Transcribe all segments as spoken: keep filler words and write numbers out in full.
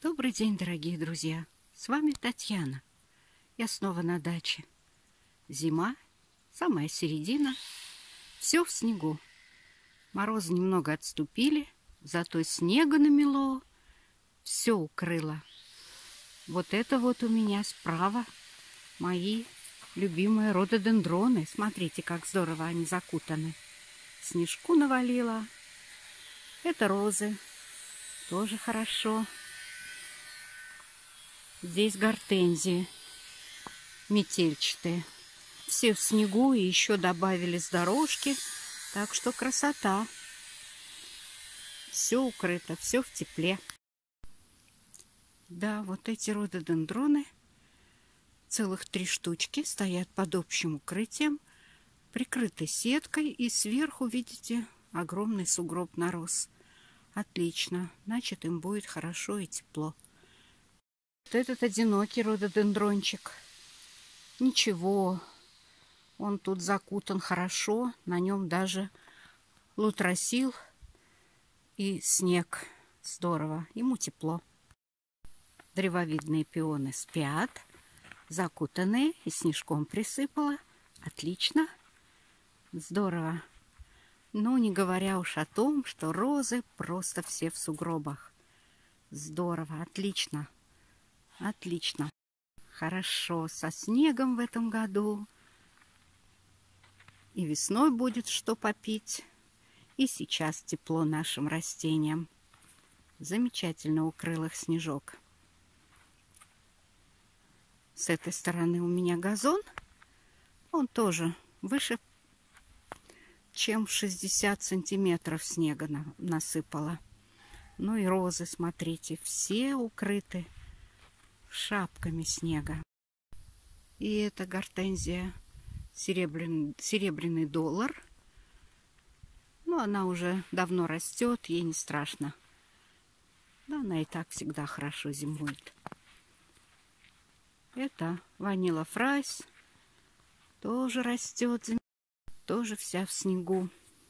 Добрый день, дорогие друзья! С вами Татьяна. Я снова на даче. Зима, самая середина, все в снегу. Морозы немного отступили, зато снега намело, все укрыло. Вот это вот у меня справа мои любимые рододендроны. Смотрите, как здорово они закутаны. Снежку навалило. Это розы. Тоже хорошо. Здесь гортензии метельчатые. Все в снегу, и еще добавили с дорожки. Так что красота. Все укрыто, все в тепле. Да, вот эти рододендроны, целых три штучки, стоят под общим укрытием, прикрыты сеткой, и сверху, видите, огромный сугроб нарос. Отлично, значит, им будет хорошо и тепло. Вот этот одинокий рододендрончик. Ничего, он тут закутан хорошо, на нем даже лутросил и снег. Здорово, ему тепло. Древовидные пионы спят, закутанные, и снежком присыпало. Отлично, здорово. Ну, не говоря уж о том, что розы просто все в сугробах. Здорово, отлично. Отлично. Хорошо, со снегом в этом году. И весной будет что попить. И сейчас тепло нашим растениям. Замечательно укрыл их снежок. С этой стороны у меня газон. Он тоже выше, чем шестьдесят сантиметров снега насыпало. Ну и розы, смотрите, все укрыты шапками снега. И это гортензия серебряный, серебряный доллар. Ну, она уже давно растет, ей не страшно. Да, она и так всегда хорошо зимует. Это ванила фрайс. Тоже растет, тоже вся в снегу.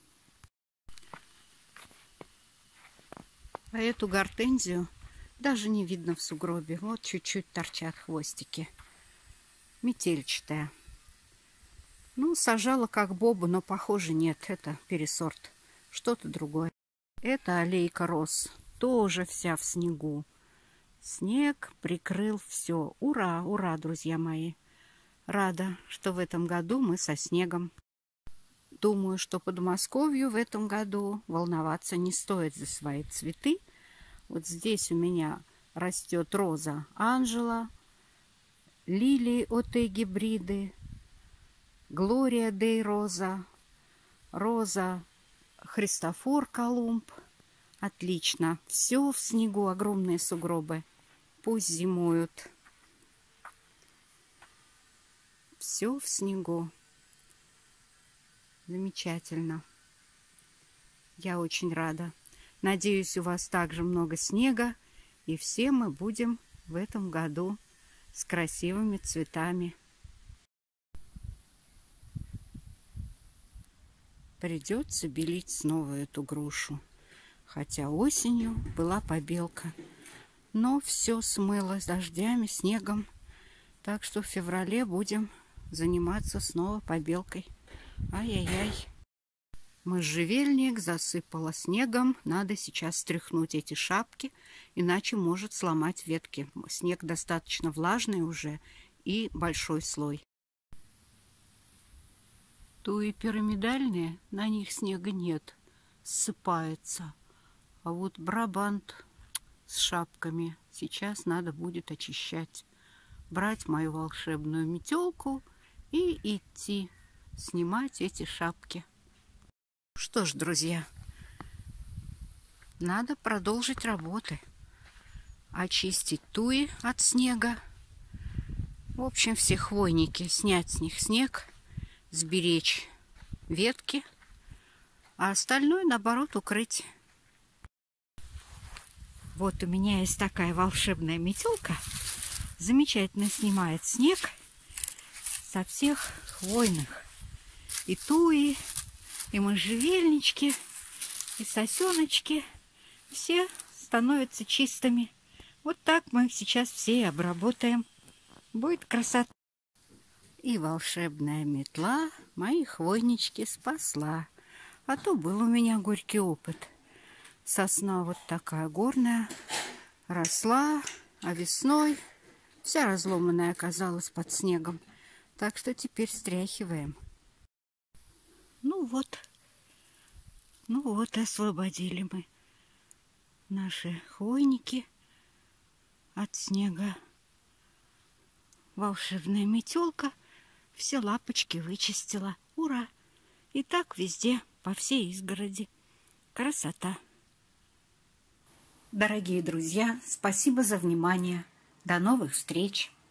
А эту гортензию даже не видно в сугробе. Вот чуть-чуть торчат хвостики. Метельчатая. Ну, сажала как бобу, но, похоже, нет. Это пересорт. Что-то другое. Это аллейка роз. Тоже вся в снегу. Снег прикрыл все. Ура, ура, друзья мои. Рада, что в этом году мы со снегом. Думаю, что Подмосковью в этом году волноваться не стоит за свои цветы. Вот здесь у меня растет роза Анжела, лилии Оте гибриды, Глория дей роза, роза Христофор Колумб. Отлично. Все в снегу, огромные сугробы. Пусть зимуют. Все в снегу. Замечательно. Я очень рада. Надеюсь, у вас также много снега, и все мы будем в этом году с красивыми цветами. Придется белить снова эту грушу, хотя осенью была побелка, но все смыло с дождями, снегом, так что в феврале будем заниматься снова побелкой. Ай-яй-яй. Можжевельник засыпало снегом. Надо сейчас стряхнуть эти шапки, иначе может сломать ветки. Снег достаточно влажный уже и большой слой. Туи пирамидальные, на них снега нет, ссыпается. А вот брабант с шапками сейчас надо будет очищать. Брать мою волшебную метелку и идти снимать эти шапки. Что ж, друзья, надо продолжить работы. Очистить туи от снега. В общем, все хвойники, снять с них снег, сберечь ветки, а остальное, наоборот, укрыть. Вот у меня есть такая волшебная метелка. Замечательно снимает снег со всех хвойных. И туи, и можжевельнички, и сосеночки. Все становятся чистыми. Вот так мы сейчас все и обработаем. Будет красота. И волшебная метла мои хвойнички спасла. А то был у меня горький опыт. Сосна вот такая горная росла, а весной вся разломанная оказалась под снегом. Так что теперь стряхиваем. Ну вот, ну вот освободили мы наши хвойники от снега. Волшебная метелка все лапочки вычистила. Ура! И так везде, по всей изгороди. Красота! Дорогие друзья, спасибо за внимание. До новых встреч!